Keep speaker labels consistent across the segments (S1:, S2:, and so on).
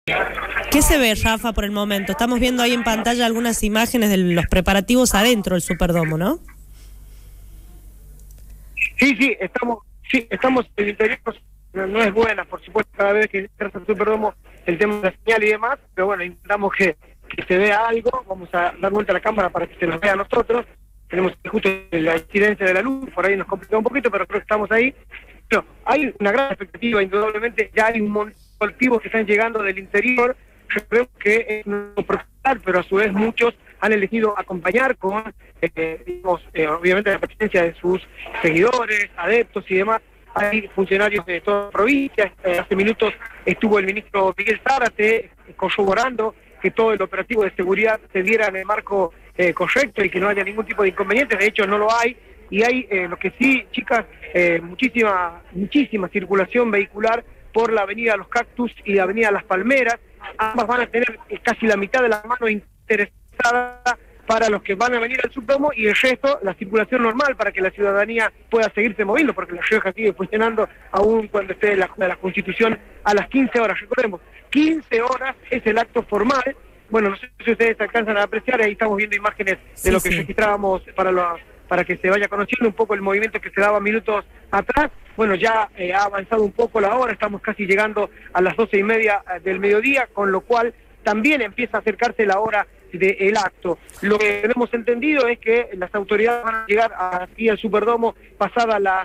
S1: ¿Qué se ve, Rafa, por el momento? Estamos viendo ahí en pantalla algunas imágenes de los preparativos adentro del Superdomo, ¿no?
S2: Sí, estamos en el interior. No es buena, por supuesto, cada vez que entras al Superdomo el tema de la señal y demás, pero bueno, intentamos que se vea algo. Vamos a dar vuelta a la cámara para que se nos vea a nosotros. Tenemos justo la incidencia de la luz, por ahí nos complica un poquito, pero creo que estamos ahí. Pero hay una gran expectativa, indudablemente. Ya hay un montón de colectivos que están llegando del interior. Yo creo que es no protestar, pero a su vez muchos han elegido acompañar con, obviamente, la presencia de sus seguidores, adeptos y demás. Hay funcionarios de toda la provincia. Hace minutos estuvo el ministro Miguel Zárate corroborando que todo el operativo de seguridad se diera en el marco correcto y que no haya ningún tipo de inconvenientes. De hecho, no lo hay. Y hay, lo que sí, chicas, muchísima circulación vehicular por la avenida Los Cactus y la avenida Las Palmeras. Ambas van a tener casi la mitad de la mano interesada para los que van a venir al Superdomo, y el resto, la circulación normal para que la ciudadanía pueda seguirse moviendo, porque la Rioja sigue funcionando aún cuando esté la Constitución a las 15 horas. Recordemos, 15 horas es el acto formal. Bueno, no sé si ustedes alcanzan a apreciar, ahí estamos viendo imágenes de lo que registrábamos para que se vaya conociendo un poco el movimiento que se daba minutos atrás. Bueno, ya ha avanzado un poco la hora, estamos casi llegando a las 12:30 del mediodía, con lo cual también empieza a acercarse la hora del acto. Lo que hemos entendido es que las autoridades van a llegar aquí al Superdomo pasada las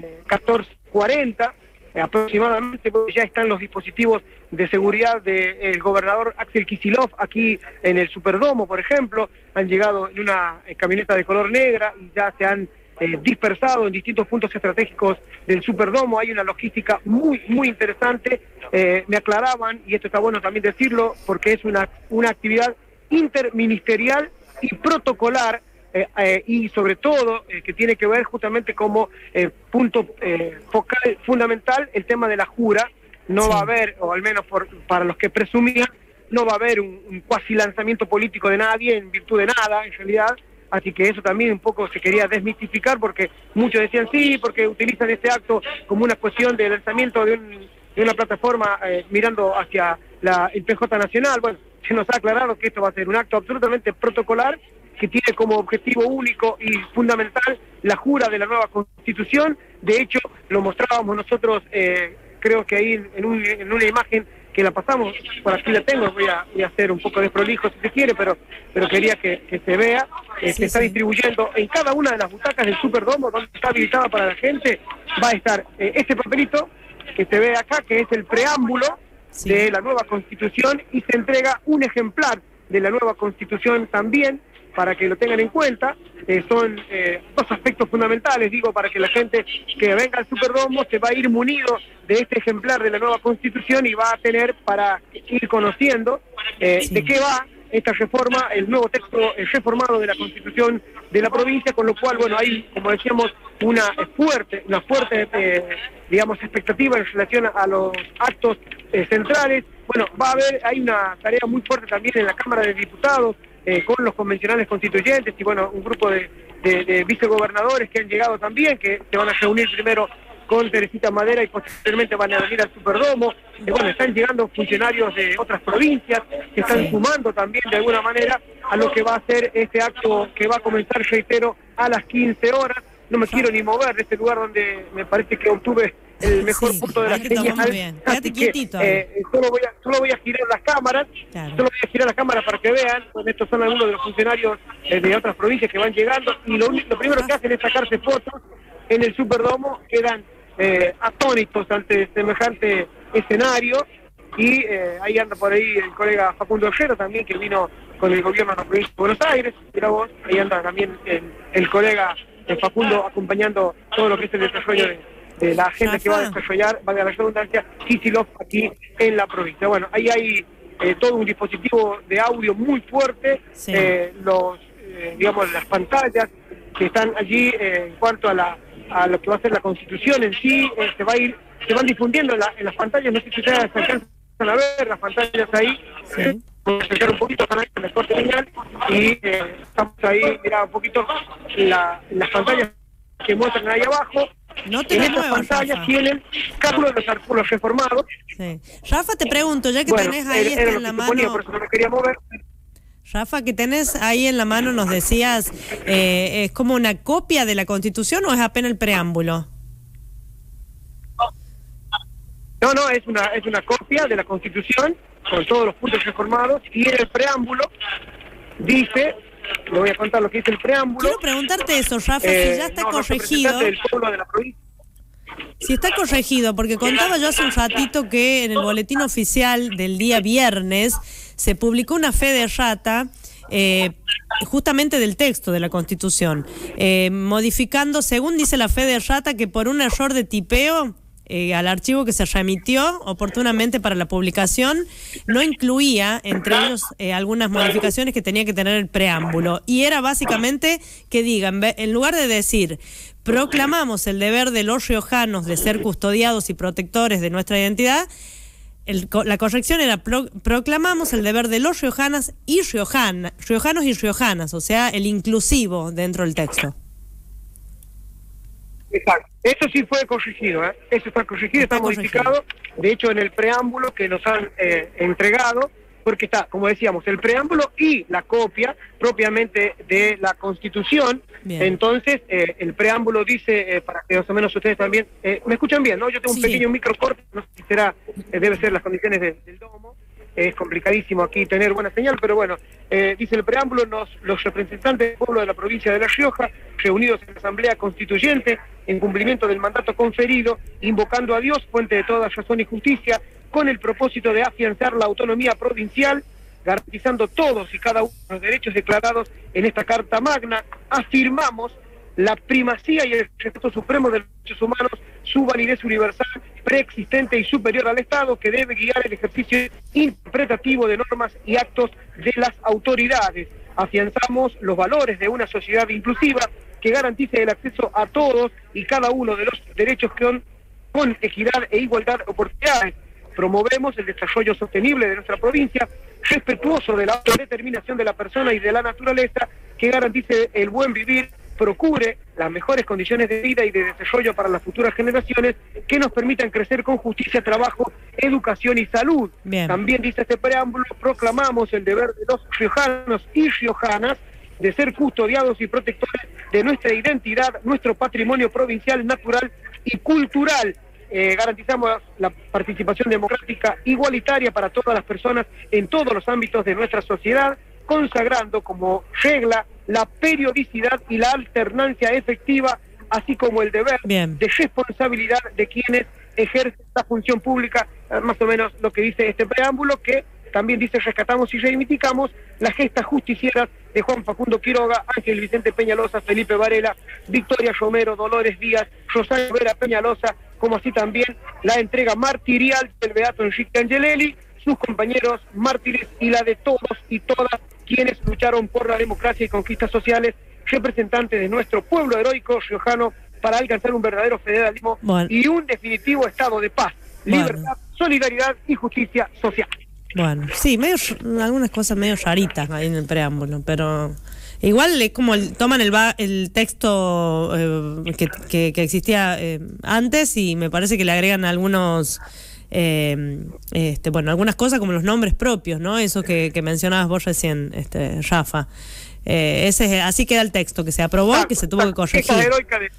S2: 14:40 aproximadamente, porque ya están los dispositivos de seguridad del gobernador Axel Kicillof aquí en el Superdomo, por ejemplo. Han llegado en una camioneta de color negra y ya se han dispersado en distintos puntos estratégicos del Superdomo. Hay una logística muy interesante. Me aclaraban, y esto está bueno también decirlo, porque es una actividad interministerial y protocolar, y sobre todo que tiene que ver justamente como punto focal fundamental el tema de la jura. No va a haber, o al menos para los que presumían, no va a haber un cuasi lanzamiento político de nadie en virtud de nada, en realidad. Así que eso también un poco se quería desmitificar, porque muchos decían sí, porque utilizan este acto como una cuestión de lanzamiento de una plataforma mirando hacia el PJ Nacional. Bueno, se nos ha aclarado que esto va a ser un acto absolutamente protocolar, que tiene como objetivo único y fundamental la jura de la nueva Constitución. De hecho, lo mostrábamos nosotros, creo que ahí en una imagen que la pasamos, por aquí la tengo, voy a hacer un poco de prolijo si se quiere, pero quería que se vea. Se está distribuyendo en cada una de las butacas del Superdomo, donde está habilitada para la gente. Va a estar este papelito que se ve acá, que es el preámbulo de la nueva Constitución, y se entrega un ejemplar de la nueva Constitución también, para que lo tengan en cuenta. Son dos aspectos fundamentales, digo, para que la gente que venga al Superdomo se va a ir munido de este ejemplar de la nueva Constitución y va a tener para ir conociendo de qué va esta reforma, el nuevo texto reformado de la Constitución de la provincia, con lo cual, bueno, hay, como decíamos, una fuerte digamos, expectativa en relación a los actos centrales. Bueno, hay una tarea muy fuerte también en la Cámara de Diputados, con los convencionales constituyentes y, bueno, un grupo de vicegobernadores que han llegado también, que se van a reunir primero con Teresita Madera y posteriormente van a venir al Superdomo. Bueno, están llegando funcionarios de otras provincias que están sumando también de alguna manera a lo que va a ser este acto, que va a comenzar, reitero, a las 15 horas. No me quiero ni mover de este lugar donde me parece que obtuve el mejor punto de la señal. Así que solo voy a girar las cámaras, para que vean. Pues estos son algunos de los funcionarios de otras provincias que van llegando, y lo primero que hacen es sacarse fotos en el Superdomo. Quedan atónitos ante semejante escenario, y ahí anda por ahí el colega Facundo Ollero también, que vino con el gobierno de la provincia de Buenos Aires. Mira vos, ahí anda también el colega Facundo acompañando todo lo que es el desarrollo de la agenda que va a desarrollar, valga la redundancia, Kicillof aquí en la provincia. Bueno, ahí hay todo un dispositivo de audio muy fuerte, digamos, las pantallas que están allí en cuanto a lo que va a ser la Constitución en sí. Se van difundiendo en las pantallas. No sé si ustedes alcanzan a ver las pantallas ahí. Voy a acercar un poquito para el corte lineal, y estamos ahí, mira un poquito las pantallas que muestran ahí abajo.
S1: No te
S2: en
S1: la
S2: estas
S1: muevas,
S2: pantallas
S1: Rafa.
S2: tienen cálculo de los artículos reformados.
S1: Sí. Rafa, te pregunto, ya que
S2: Bueno,
S1: tenés ahí
S2: era lo
S1: en
S2: que
S1: la
S2: suponía,
S1: mano...
S2: por eso no me quería mover.
S1: Rafa, que tenés ahí en la mano, nos decías, ¿es como una copia de la Constitución o es apenas el preámbulo?
S2: No, es una copia de la Constitución con todos los puntos reformados, y en el preámbulo dice, le voy a contar lo que dice el preámbulo.
S1: Quiero preguntarte eso, Rafa, si ya está
S2: los
S1: corregido.
S2: representantes del pueblo de la provincia.
S1: Si está corregido, porque contaba yo hace un ratito que en el boletín oficial del día viernes se publicó una fe de errata justamente del texto de la Constitución, modificando, según dice la fe de errata, que por un error de tipeo al archivo que se remitió oportunamente para la publicación, no incluía, entre ellos, algunas modificaciones que tenía que tener el preámbulo. Y era básicamente que digan, en lugar de decir, proclamamos el deber de los riojanos de ser custodiados y protectores de nuestra identidad, la corrección era proclamamos el deber de los riojanos y riojanas, o sea, el inclusivo dentro del texto.
S2: Exacto. Eso sí fue corregido, ¿eh? Eso está corregido, está modificado. De hecho, en el preámbulo que nos han entregado, porque está, como decíamos, el preámbulo y la copia propiamente de la Constitución. Bien. Entonces, el preámbulo dice, para que más o menos ustedes también... ¿me escuchan bien, no? Yo tengo un pequeño microcorte, no sé si será, debe ser las condiciones del domo. Es complicadísimo aquí tener buena señal, pero bueno, dice el preámbulo, los representantes del pueblo de la provincia de La Rioja, reunidos en la Asamblea Constituyente, en cumplimiento del mandato conferido, invocando a Dios, fuente de toda razón y justicia, con el propósito de afianzar la autonomía provincial, garantizando todos y cada uno de los derechos declarados en esta Carta Magna, afirmamos la primacía y el respeto supremo de los derechos humanos, su validez universal, preexistente y superior al Estado, que debe guiar el ejercicio interpretativo de normas y actos de las autoridades. Afianzamos los valores de una sociedad inclusiva que garantice el acceso a todos y cada uno de los derechos con equidad e igualdad de oportunidades. Promovemos el desarrollo sostenible de nuestra provincia, respetuoso de la autodeterminación de la persona y de la naturaleza, que garantice el buen vivir, procure las mejores condiciones de vida y de desarrollo para las futuras generaciones, que nos permitan crecer con justicia, trabajo, educación y salud. Bien. También dice este preámbulo, proclamamos el deber de los riojanos y riojanas de ser custodiados y protectores de nuestra identidad, nuestro patrimonio provincial, natural y cultural. Garantizamos la participación democrática igualitaria para todas las personas en todos los ámbitos de nuestra sociedad, consagrando como regla la periodicidad y la alternancia efectiva, así como el deber de responsabilidad de quienes ejercen la función pública, más o menos lo que dice este preámbulo, que también dice: rescatamos y reivindicamos las gestas justicieras de Juan Facundo Quiroga, Ángel Vicente Peñalosa, Felipe Varela, Victoria Romero, Dolores Díaz, Rosario Vera Peñalosa, como así también la entrega martirial del beato Enrique Angelelli, sus compañeros mártires y la de todos y todas quienes lucharon por la democracia y conquistas sociales, representantes de nuestro pueblo heroico riojano, para alcanzar un verdadero federalismo y un definitivo estado de paz, libertad, solidaridad y justicia social.
S1: Bueno, sí, algunas cosas medio raritas ahí en el preámbulo, pero igual es como toman el texto que existía antes, y me parece que le agregan algunos... algunas cosas como los nombres propios, ¿no? Eso que mencionabas vos recién, Rafa. Así queda el texto que se aprobó y que se tuvo que corregir.
S2: Heroica de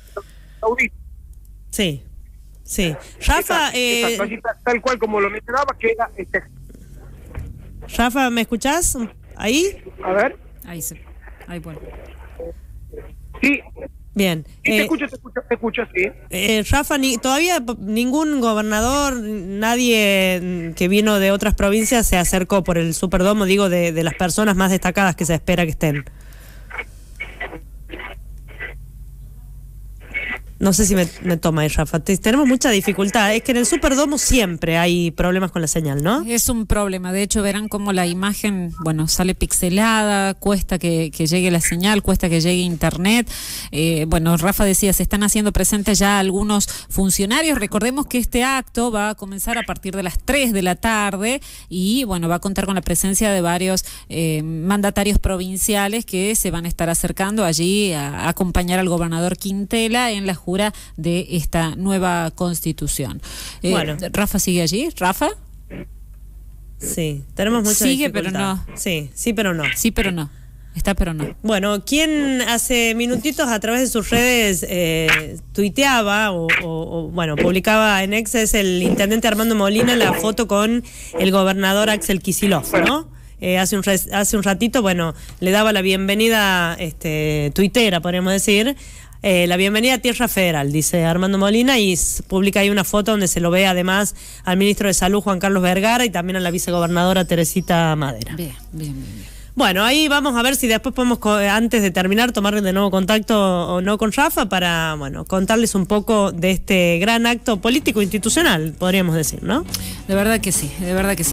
S1: sí. Rafa,
S2: tal cual como lo mencionaba, queda el texto.
S1: Rafa, ¿me escuchás? ¿Ahí?
S2: A ver.
S3: Ahí bueno.
S2: Sí.
S1: Bien.
S2: Te escucho, sí.
S1: Rafa, todavía ningún gobernador, nadie que vino de otras provincias se acercó por el Superdomo, digo, de las personas más destacadas que se espera que estén. No sé si me toma ahí, Rafa. Tenemos mucha dificultad. Es que en el Superdomo siempre hay problemas con la señal, ¿no?
S3: Es un problema. De hecho, verán cómo la imagen, sale pixelada, cuesta que llegue la señal, cuesta que llegue internet. Rafa decía, se están haciendo presentes ya algunos funcionarios. Recordemos que este acto va a comenzar a partir de las 3 de la tarde y, va a contar con la presencia de varios mandatarios provinciales que se van a estar acercando allí a acompañar al gobernador Quintela en la lectura de esta nueva Constitución.
S1: Bueno.
S3: Rafa sigue allí. ¿Rafa?
S1: Sí, tenemos mucha
S3: Sigue,
S1: dificultad.
S3: pero no.
S1: Sí, pero no.
S3: Sí, pero no. Está, pero no.
S1: Bueno, quien hace minutitos a través de sus redes tuiteaba o bueno, publicaba en X es el intendente Armando Molina la foto con el gobernador Axel Kicillof, ¿no? Hace un ratito, bueno, le daba la bienvenida tuitera, podríamos decir, la bienvenida a Tierra Federal, dice Armando Molina, y publica ahí una foto donde se lo ve además al ministro de Salud, Juan Carlos Vergara, y también a la vicegobernadora Teresita Madera.
S3: Bien.
S1: Bueno, ahí vamos a ver si después podemos, antes de terminar, tomar de nuevo contacto o no con Rafa para, bueno, contarles un poco de este gran acto político institucional, podríamos decir, ¿no?
S3: De verdad que sí, de verdad que sí.